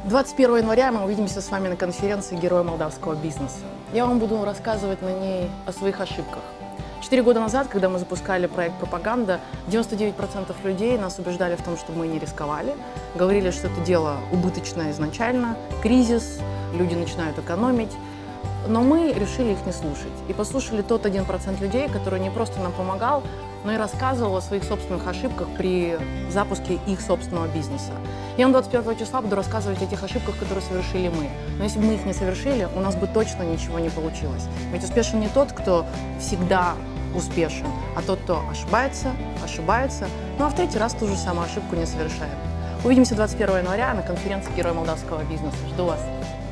21 января мы увидимся с вами на конференции «Герои молдавского бизнеса». Я вам буду рассказывать на ней о своих ошибках. 4 года назад, когда мы запускали проект «Пропаганда», 99% людей нас убеждали в том, что мы не рисковали, говорили, что это дело убыточное изначально, кризис, люди начинают экономить. Но мы решили их не слушать и послушали тот 1% людей, который не просто нам помогал, но и рассказывал о своих собственных ошибках при запуске их собственного бизнеса. Я вам 21 числа буду рассказывать о тех ошибках, которые совершили мы. Но если бы мы их не совершили, у нас бы точно ничего не получилось. Ведь успешен не тот, кто всегда успешен, а тот, кто ошибается, ну а в третий раз ту же самую ошибку не совершает. Увидимся 21 января на конференции «Герои молдавского бизнеса». Жду вас!